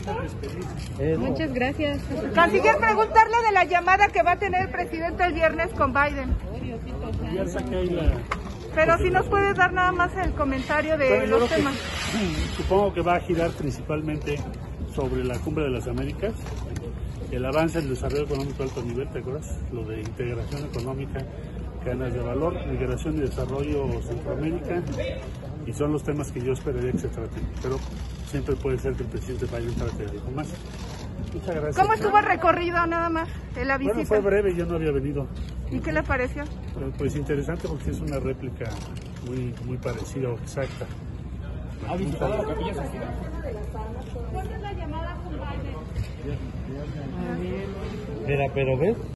Muchas gracias. Canciller, preguntarle de la llamada que va a tener el presidente el viernes con Biden. Ya saqué ahí la... Pero si nos puedes dar nada más el comentario de los temas. Supongo que va a girar principalmente sobre la Cumbre de las Américas, el avance del desarrollo económico de alto nivel, ¿te acuerdas? Lo de integración económica, cadenas de valor, migración y desarrollo Centroamérica, y son los temas que yo esperaría que se traten, pero siempre puede ser que el presidente Biden trate de algo más. Muchas gracias. ¿Cómo estuvo el recorrido nada más de la visita? Bueno, fue breve, yo no había venido. ¿Y qué le pareció? Pues interesante porque es una réplica muy parecida o exacta. ¿Ha visitado la Capilla Sixtina? ¿Cuándo es la llamada con Biden? Mira, pero ves.